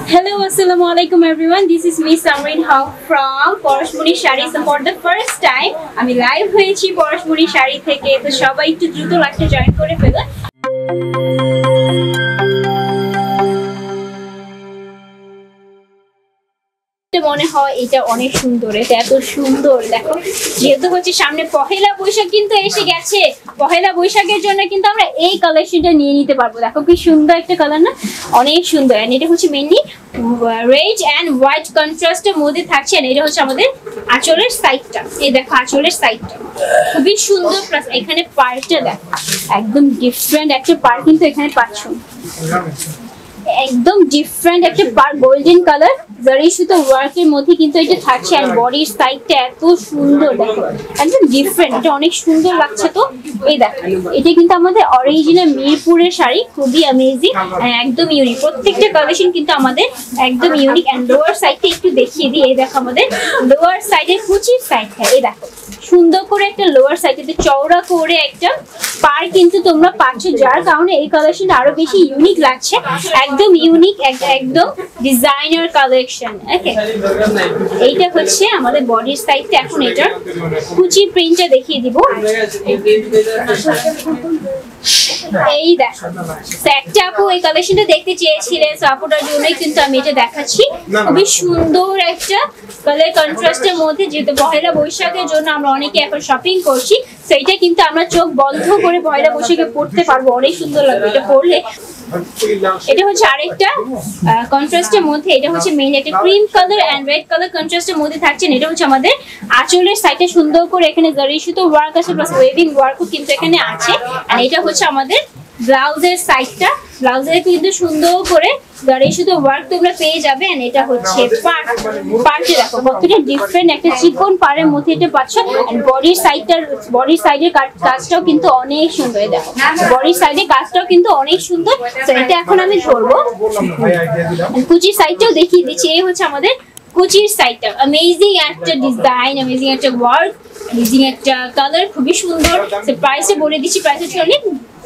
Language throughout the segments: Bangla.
Hello, Assalamualaikum everyone. This is me Samrin Haq from Poroshmoni saree. So for the first time, আমি লাইভ হয়েছি Poroshmoni saree থেকে। তো সবাই একটু দ্রুত লাইভটা জয়েন করে ফেলুন। মনে হয় এটা অনেক সুন্দর, এটা এত সুন্দর। দেখো, যেহেতু হচ্ছে সামনে পহেলা বৈশাখ কিন্তু এসে গেছে, পহেলা বৈশাখের জন্য কিন্তু আমরা এই কালেকশনটা নিয়ে নিতে পারবো। দেখো কি সুন্দর একটা কালার না, অনেক সুন্দর। এন্ড এটা হচ্ছে মেইনলি রেড এন্ড হোয়াইট কন্ট্রাস্টের মধ্যে থাকছে। এন্ড এটা হচ্ছে আমাদের আঁচলের সাইডটা। এই দেখো আঁচলের সাইডটা খুবই সুন্দর। প্লাস এখানে পার্টটা দেখো, একদম ডিফারেন্ট একটা পার্ট কিন্তু এখানে পাচ্ছ, একদম ডিফারেন্ট একটা পার গোল্ডেন কালার জারি সুতো ওয়ার্কের মধ্যে কিন্তু এটা থাকছে। আর বডির সাইডটা এত সুন্দর, দেখো একদম ডিফারেন্ট, এটা অনেক সুন্দর লাগছে। তো এই দেখো, এটা কিন্তু আমাদের অরিজিনাল মিরপুরের শাড়ি, খুবই অ্যামেজিং, একদম ইউনিক। প্রত্যেকটা কালেকশন কিন্তু আমাদের একদম ইউনিক। অ্যান্ড লোয়ার সাইডটা একটু দেখিয়ে দিই। এই দেখো আমাদের লোয়ার সাইডের কুচির সাইডটা, এই দেখো সুন্দর করে একটা লোয়ার সাইডে চওড়া করে একটা পার কিন্তু তোমরা পাচ্ছ, যার কারণে এই কালেকশনটা আরো বেশি ইউনিক লাগছে। একদম ইউনিক, একদম ডিজাইনার কালেকশন। ওকে, এইটা হচ্ছে আমাদের বডির সাইডটা। এখন এটার কুচি প্রিন্টটা দেখিয়ে দিব। এই দেখো, একটা আপু এই কালেকশনটা দেখতে চেয়েছিলেন, সো আপুটার জন্যই কিন্তু আমি এটা দেখাচ্ছি। খুবই সুন্দর একটা কালার কন্ট্রাস্টের মধ্যে, যেহেতু পহেলা বৈশাখের জন্য আমরা অনেকে এখন শপিং করছি, সেইটা কিন্তু আমরা চোখ বন্ধ করে পহেলা বৈশাখে পড়তে পারবো, অনেক সুন্দর লাগবে এটা পরলে। এটা হচ্ছে আরেকটা কন্ট্রাস্টের মধ্যে, এটা হচ্ছে মেইন একটা cream colour and red colour কন্ট্রাস্টের মধ্যে থাকছে। এটা হচ্ছে আমাদের আঁচলের সাইডে সুন্দর করে এখানে জারি সুতো ওয়ার্ক আছে, প্লাস ওয়েভিং ওয়ার্কও কিন্তু এখানে আছে। আর এটা হচ্ছে আমাদের ব্লাউজের সাইডটা, ব্লাউজে কিন্তু সুন্দর করে জারি সুতো ওয়ার্ক তোমরা পেয়ে যাবে। এন্ড এটা হচ্ছে পার্টে দেখো কতটা ডিফারেন্ট একটা চিকন পাড়ের মধ্যে এটা পাচ্ছ। এন্ড বডির সাইডের কাজটাও কিন্তু অনেক সুন্দর। দেখো বডির সাইডের কাজটাও কিন্তু অনেক সুন্দর। তো এটা এখন আমি ধরবো, কুচির সাইডটাও দেখিয়ে দিচ্ছি। এই হচ্ছে আমাদের কুচির সাইডটা, অ্যামেজিং একটা ডিজাইন, অ্যামেজিং একটা ওয়ার্ক, অ্যামেজিং একটা কালার, খুবই সুন্দর। তো প্রাইসে বলে দিচ্ছি, প্রাইসে চলে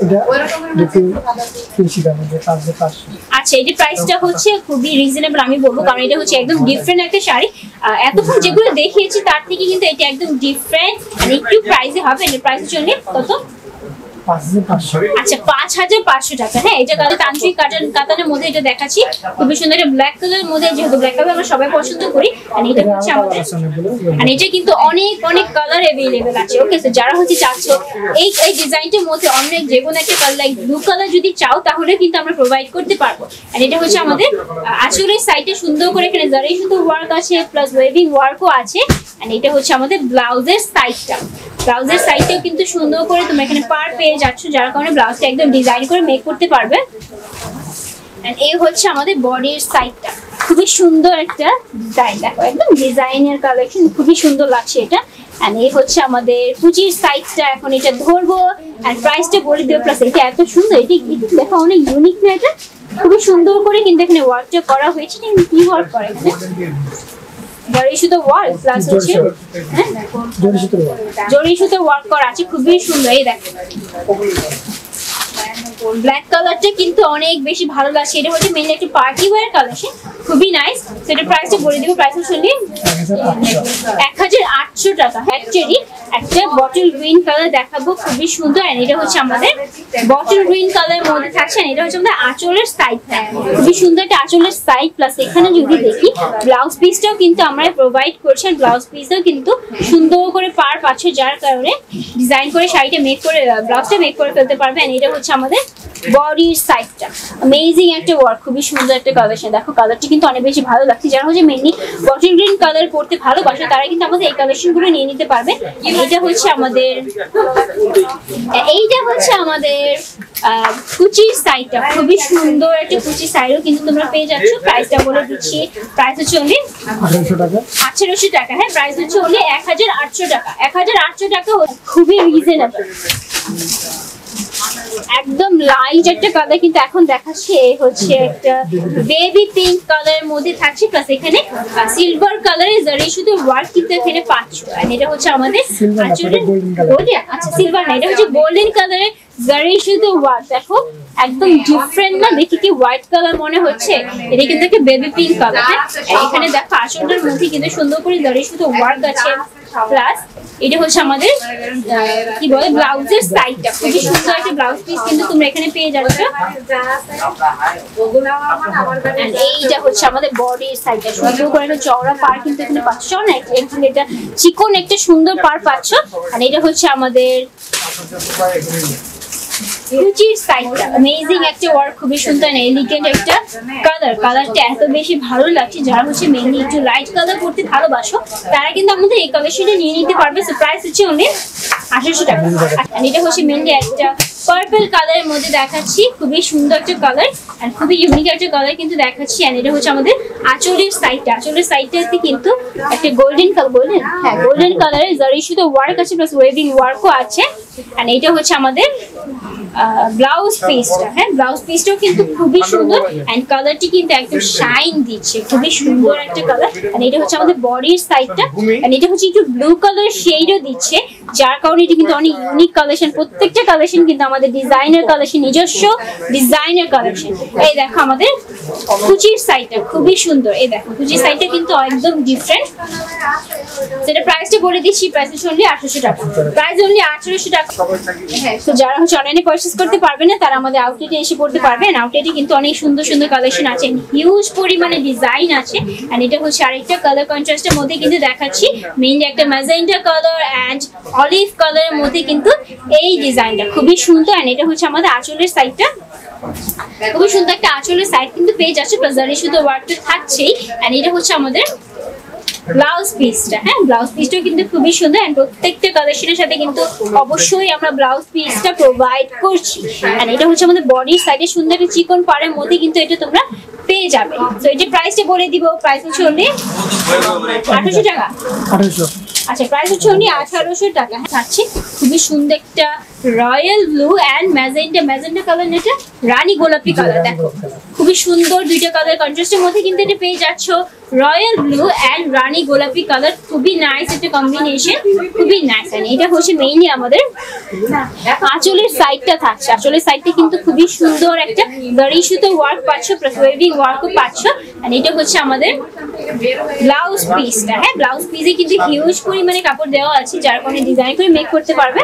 আচ্ছা, এই প্রাইসটা হচ্ছে খুবই রিজনেবল আমি বলবো, কারণ এটা হচ্ছে একদম ডিফারেন্ট একটা শাড়ি। এতক্ষণ যেগুলো দেখিয়েছি তার থেকে কিন্তু এটা একদম ডিফারেন্ট, আর একটু প্রাইসে হবে। এটা প্রাইসের জন্য কত? আচ্ছা, ৫,৫০০ টাকা। হ্যাঁ, এটা তান্ত্রিক কাতানের মধ্যে এটা দেখাচ্ছি, খুবই সুন্দর। এটা ব্ল্যাক কালারের মধ্যে, যেহেতু ব্ল্যাক কালার আমরা সবাই পছন্দ করি। আর এটা হচ্ছে আমাদের, আর এটা কিন্তু অনেক কালার অ্যাভেলেবেল আছে। ওকে, তো যারা হচ্ছে চাচ্ছ এই ডিজাইনটার মধ্যে অনেক যে কোনো একটা কালার, লাইক ব্লু কালার যদি চাও তাহলে কিন্তু আমরা প্রোভাইড করতে পারবো। আর এটা হচ্ছে আমাদের আঁচলের সাইডে সুন্দর করে এখানে জারি সুতো ওয়ার্ক আছে, প্লাস ওয়েভিং ওয়ার্কও আছে। আর এটা হচ্ছে আমাদের ব্লাউজের সাইডটা, ব্লাউজের সাইডটাও কিন্তু সুন্দর করে তোমরা এখানে পার পেয়ে যাচ্ছ, যার কারণে ব্লাউজটা একদম ডিজাইন করে মেক করতে পারবে। এই হচ্ছে আমাদের বডির সাইডটা, খুবই সুন্দর একটা ডিজাইন। দেখো একদম ডিজাইনের কালেকশন, খুবই সুন্দর লাগছে এটা। এন্ড এই হচ্ছে আমাদের কুচির সাইডটা। এখন এটা ধরবো আর প্রাইসটা বলে দেবো। প্লাস এটা এত সুন্দর, এটা দেখো অনেক ইউনিক না, এটা খুবই সুন্দর করে কিন্তু এখানে ওয়ার্কটা করা হয়েছে। কি ওয়ার্ক করে এখানে? জরি সুতো ওয়ার্ক, প্লাস হচ্ছে জরি সুতো ওয়ার্ক করা আছে, খুবই সুন্দর। এই দেখো ব্ল্যাক কালারটা কিন্তু অনেক বেশি ভালো লাগছে। এটা হচ্ছে মেইনলি একটা পার্টি ওয়্যার কালেকশন, খুবই নাইস। সেটা প্রাইসটা বলে দিব, প্রাইসটা শুনলি ১,৮০০ টাকা। ফ্যাক্টরি একটা বটল গ্রিন কালার দেখাবো, খুবই সুন্দর। আর এটা হচ্ছে আমাদের বটল গ্রিন কালারের মধ্যে থাকছে। এটা হচ্ছে আমাদের আঁচলের সাইডটা, খুবই সুন্দর একটা আঁচলের সাইড। প্লাস এখানে যদি দেখি ব্লাউজ পিসটাও কিন্তু আমরা প্রোভাইড করছি। ব্লাউজ পিসটাও কিন্তু সুন্দর করে পার পাচ্ছ, যার কারণে ডিজাইন করে শাড়িটা মেক করে ব্লাউজটা মেক করে ফেলতে পারবে। আর এটা হচ্ছে আমাদের বডির সাইডটা, অ্যামেজিং একটা ওয়ার্ক, খুবই সুন্দর একটা কালেকশন। দেখো কালারটা কিন্তু অনেক বেশি ভালো লাগছে। যারা হচ্ছে মেইনলি বটল গ্রিন কালার পড়তে ভালোবাসে তারা কিন্তু আমাদের এই কালেকশন গুলো নিয়ে নিতে পারবে। এইটা হচ্ছে আমাদের কুচির সাইডটা, খুবই সুন্দর একটা কুচির সাইডও কিন্তু তোমরা পেয়ে যাচ্ছ। প্রাইসটা বলে দিচ্ছি, প্রাইস হচ্ছে অনলি ১৮০০ টাকা। হ্যাঁ, প্রাইস হচ্ছে অনলি ১,৮০০ টাকা। ১,৮০০ টাকা খুবই রিজনেবল। একদম লাইট একটা কালার কিন্তু এখন দেখাচ্ছি। এই হচ্ছে একটা বেবি পিঙ্ক কালারের মধ্যে থাকছে, প্লাস এখানে সিলভার কালারের জারি সুতো ওয়ার্ক কিন্তু এখানে পাচ্ছ। আর এটা হচ্ছে আমাদের আচ্ছা সিলভার না, এটা হচ্ছে গোল্ডেন কালারের জারি সুতো ওয়ার্ক দেখো একদম ডিফারেন্ট না, দেখি কি হোয়াইট কালার মনে হচ্ছে, এটা কিন্তু একটা বেবি পিঙ্ক কালার। হ্যাঁ এখানে দেখো আঁচলটার মধ্যে কিন্তু সুন্দর করে জারি সুতো ওয়ার্ক আছে, প্লাস এটা হচ্ছে আমাদের কি বলে ব্লাউজের সাইডটা, খুবই সুন্দর একটা ব্লাউজ পিস কিন্তু তোমরা এখানে পেয়ে যাচ্ছ। এইটা হচ্ছে আমাদের বডির সাইডটা, সুন্দর করে একটা চওড়া পার কিন্তু এখানে পাচ্ছ না, এখানে এটা চিকন একটা সুন্দর পার পাচ্ছ। আর এটা হচ্ছে আমাদের কুচির সাইডটা, অ্যামেজিং একটা ওয়ার্ক, খুবই সুন্দর এলিগেন্ট একটা কালার। কালারটা এত বেশি ভালো লাগছে, যারা হচ্ছে মেইনলি একটু লাইট কালার করতে ভালোবাসো তারা কিন্তু আমাদের এই কালেকশনটা নিয়ে নিতে পারবে। সো প্রাইস হচ্ছে অনলি 2800 টাকা। আর এটা হচ্ছে মেইনলি একটা পার্পল কালারের মধ্যে দেখাচ্ছি, খুবই সুন্দর একটা কালার আর খুবই ইউনিক একটা কালার কিন্তু দেখাচ্ছি। আর এটা হচ্ছে আমাদের আঁচলের সাইডটা, আঁচলের সাইডটাতে কিন্তু একটা গোল্ডেন কালার, হ্যাঁ গোল্ডেন কালারের জারি সুতো ওয়ার্ক আছে, প্লাস ওয়েভিং ওয়ার্কও আছে। আর এটা হচ্ছে আমাদের ব্লাউজ পিসটা, হ্যাঁ ব্লাউজ পিসটাও কিন্তু খুবই সুন্দর এন্ড কালারটি কিন্তু একদম শাইন দিচ্ছে, খুবই সুন্দর একটা কালার। আর এটা হচ্ছে আমাদের বডির সাইডটা, আর এটা হচ্ছে একটু ব্লু কালার শেডও দিচ্ছে, যার কারণে এটা কিন্তু অনেক ইউনিক কালেকশন। প্রত্যেকটা কালেকশন কিন্তু আমাদের ডিজাইনার কালেকশন, নিজস্ব ডিজাইনার কালেকশন। এই দেখো আমাদের কুচির সাইডটা খুবই সুন্দর, এই দেখো কুচির সাইডটা কিন্তু একদম ডিফারেন্ট। সেটা প্রাইসটা বলে দিচ্ছি, প্রাইস হচ্ছে অনলি 800 টাকা, প্রাইস অনলি 800 টাকা। তো যারা হচ্ছে অনলাইনে পারচেজ করতে পারবে না তারা আমাদের আউটলেটে এসে পড়তে পারবেন। আউটলেটে কিন্তু অনেক সুন্দর সুন্দর কালেকশন আছে, হিউজ পরিমাণে ডিজাইন আছে। আর এটা হচ্ছে আরেকটা কালার কন্ট্রাস্টের মধ্যে কিন্তু দেখাচ্ছি, মেইনলি একটা ম্যাজেন্টা কালার এন্ড অলিভ কালারের মধ্যে কিন্তু এই ডিজাইনটা খুবই সুন্দর। আর এটা হচ্ছে আমাদের আঁচলের সাইডটা, খুবই সুন্দর একটা আঁচলের সাইড কিন্তু পেয়ে যাচ্ছে, প্লাস জারি সুতো ওয়ার্কটা থাকছেই। আর এটা হচ্ছে আমাদের ব্লাউজ পিসটা, হ্যাঁ ব্লাউজ পিসটাও কিন্তু খুবই সুন্দর। এন্ড প্রত্যেকটা কালেকশনের সাথে কিন্তু অবশ্যই আমরা ব্লাউজ পিসটা প্রোভাইড করছি। আর এটা হচ্ছে আমাদের বডির সাইডে সুন্দর একটা চিকন পাড়ের মধ্যে কিন্তু এটা তোমরা পেয়ে যাবে। তো এটা প্রাইসটা বলে দিব, প্রাইস হচ্ছে অনলি 800 টাকা। 800, আচ্ছা প্রাইস হচ্ছে অনলি 1800 টাকা। হ্যাঁ থাকছে খুবই সুন্দর একটা royal blue and magenta colour, এটা রানী গোলাপি কালার, দেখো খুবই সুন্দর দুইটা কালার কন্ট্রাস্টের মধ্যে কিন্তু এটা পেয়ে যাচ্ছ। রয়্যাল ব্লু এন্ড রানী গোলাপি কালার, খুবই নাইস একটা কম্বিনেশন, খুবই নাইস। আর এটা হচ্ছে মেইনলি আমাদের আঁচলের সাইডটা থাকছে, আঁচলের সাইডটা কিন্তু খুবই সুন্দর একটা জারি সুতো ওয়ার্ক পাচ্ছ, প্লাস ওয়েভিং ওয়ার্কও পাচ্ছ। আর এটা হচ্ছে আমাদের ব্লাউজ পিসটা, হ্যাঁ ব্লাউজ পিসে কিন্তু হিউজ পরিমাণে কাপড় দেওয়া আছে, যার কারণে ডিজাইন করে মেক করতে পারবে।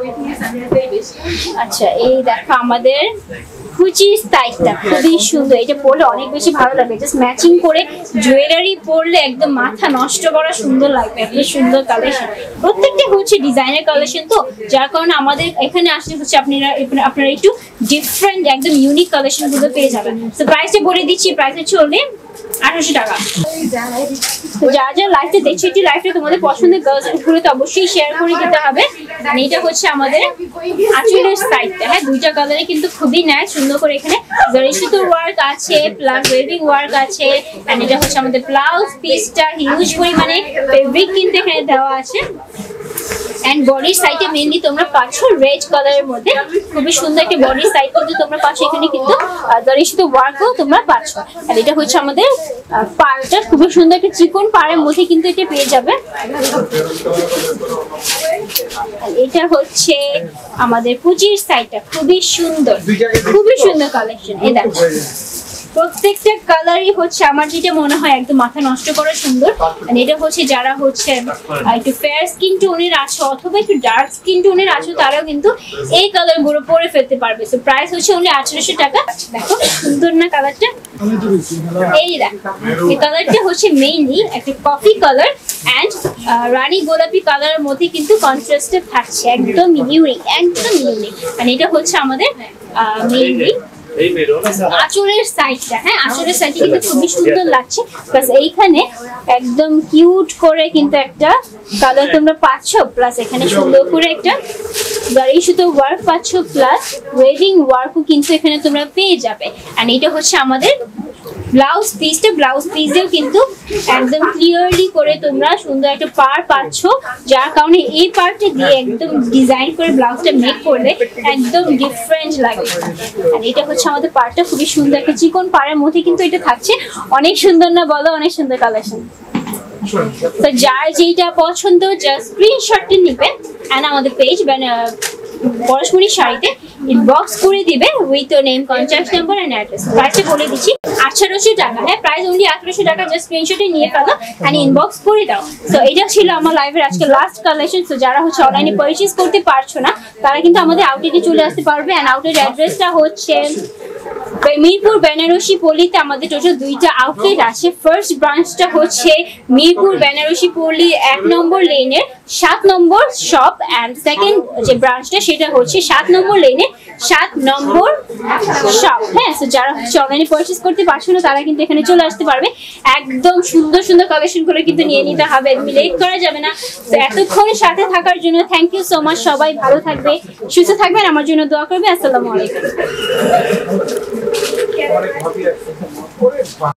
আচ্ছা এই দেখো আমাদের কুচির সাইডটা খুবই সুন্দর, এটা পরলে অনেক বেশি ভালো লাগবে, জাস্ট ম্যাচিং করে জুয়েলারি পরলে একদম মাথা নষ্ট করা সুন্দর লাগবে, এত সুন্দর কালেকশন। প্রত্যেকটা হচ্ছে ডিজাইনার কালেকশন, তো যার কারণে আমাদের এখানে আসলে হচ্ছে আপনারা একটু ডিফারেন্ট একদম ইউনিক কালেকশন গুলো পেয়ে যাবেন। তো প্রাইসটা বলে দিচ্ছি, প্রাইস হচ্ছে অনলি 800 টাকা। তো যারা যারা লাইভটা দেখছো, একটি লাইভটা তোমাদের পছন্দের গার্লস গ্রুপগুলো তো অবশ্যই শেয়ার করে দিতে হবে। আর এটা হচ্ছে আমাদের আঁচলের সাইডটা, হ্যাঁ দুইটা কালারে কিন্তু খুবই নাইস, সুন্দর করে এখানে জারি সুতো ওয়ার্ক আছে, প্লাস ওয়েভিং ওয়ার্ক আছে। আর এটা হচ্ছে আমাদের ব্লাউজ পিসটা, হিউজ পরিমাণে ফেব্রিক কিন্তু এখানে দেওয়া আছে। এন্ড বডির সাইডে মেইনলি তোমরা পাচ্ছ রেড কালারের মধ্যে, খুবই সুন্দর একটা বডির সাইড কিন্তু তোমরা পাচ্ছ, এখানে কিন্তু জারি সুতো ওয়ার্কও তোমরা পাচ্ছ। আর এটা হচ্ছে আমাদের পাড়টা, খুবই সুন্দর একটা চিকন পাড়ের মধ্যে কিন্তু এটা পেয়ে যাবে। এটা হচ্ছে আমাদের কুচির সাইডটা, খুবই সুন্দর কালেকশন। এই দেখো প্রত্যেকটা কালারই হচ্ছে আমার যেটা মনে হয় একদম মাথা নষ্ট করা সুন্দর। আর এটা হচ্ছে যারা হচ্ছে একটু ফেয়ার স্কিন টোনের আছো অথবা একটু ডার্ক স্কিন টোনের আছো, তারাও কিন্তু এই কালার গুলো পরে ফেলতে পারবে। তো প্রাইস হচ্ছে অনলি 1800 টাকা। দেখো সুন্দর না কালারটা, এই দেখো এই কালারটা হচ্ছে মেইনলি একটা কফি কালার এন্ড রানী গোলাপি কালারের মধ্যে কিন্তু কন্ট্রাস্টে থাকছে, একদম ইউনিক, একদম ইউনিক। আর এটা হচ্ছে আমাদের মেইনলি আঁচলের সাইডটা, হ্যাঁ আঁচলের সাইডটা কিন্তু খুবই সুন্দর লাগছে, প্লাস এইখানে একদম কিউট করে কিন্তু একটা কালার তোমরা পাচ্ছ, প্লাস এখানে সুন্দর করে একটা জারি সুতো ওয়ার্ক পাচ্ছ, প্লাস ওয়েভিং ওয়ার্কও কিন্তু এখানে তোমরা পেয়ে যাবে। আর এটা হচ্ছে আমাদের ব্লাউজ পিসটা, ব্লাউজ পিসেও কিন্তু একদম ক্লিয়ারলি করে তোমরা সুন্দর একটা পার পাচ্ছ, যার কারণে এই পার্টটা দিয়ে একদম ডিজাইন করে ব্লাউজটা মেক করলে একদম ডিফারেন্ট লাগবে। আর এটা হচ্ছে আমাদের পার্টটা, খুবই সুন্দর একটা চিকন পাড়ের মধ্যে কিন্তু এটা থাকছে, অনেক সুন্দর না বলো, অনেক সুন্দর কালেকশন। তো যার যেটা পছন্দ জাস্ট স্ক্রিনশটটি নেবেন এন্ড আমাদের পেজ পরশমণি শাড়িতে ইনবক্স করে দিবে with name, contact number and address. প্রাইসটা বলে দিচ্ছি 1800 টাকা। হ্যাঁ, প্রাইস অনলি 1800 টাকা। জাস্ট স্ক্রিনশটে নিয়ে ফেলো এন্ড ইনবক্স করে দাও। সো এটা ছিল আমার লাইভের আজকে লাস্ট কালেকশন। সো যারা হচ্ছে অনলাইনে পারচেজ করতে পারছো না তারা কিন্তু আমাদের আউটলেটে চলে আসতে পারবে। এন্ড আউটলেট অ্যাড্রেসটা হচ্ছে মিরপুর বেনারসি পল্লীতে। আমাদের টোটাল 2টা আউটলেট আছে। ফার্স্ট ব্রাঞ্চটা হচ্ছে মিরপুর বেনারসি পল্লী 1 নম্বর লেনের 7 নম্বর শপ, এন্ড সেকেন্ড যে ব্রাঞ্চটা সেটা হচ্ছে 7 নম্বর লেনের 7 নম্বর শপ। হ্যাঁ, সো যারা হচ্ছে অনলাইনে পারচেজ করতে পারছো না তারা কিন্তু এখানে চলে আসতে পারবে। একদম সুন্দর সুন্দর কালেকশন করে কিন্তু নিয়ে নিতে হবে, লেট করা যাবে না। তো এতক্ষণ সাথে থাকার জন্য থ্যাংক ইউ সো মাচ। সবাই ভালো থাকবে, সুস্থ থাকবেন, আমার জন্য দোয়া করবে। আসসালামু আলাইকুম।